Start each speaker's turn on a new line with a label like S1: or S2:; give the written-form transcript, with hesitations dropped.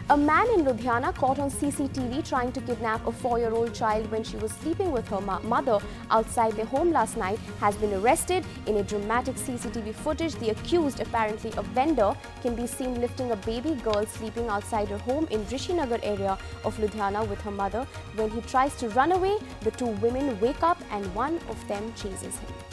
S1: A man in Ludhiana caught on CCTV trying to kidnap a 4-year-old child when she was sleeping with her mother outside their home last night has been arrested. In a dramatic CCTV footage, the accused, apparently a vendor, can be seen lifting a baby girl sleeping outside her home in Rishinagar area of Ludhiana with her mother. When he tries to run away, the two women wake up and one of them chases him.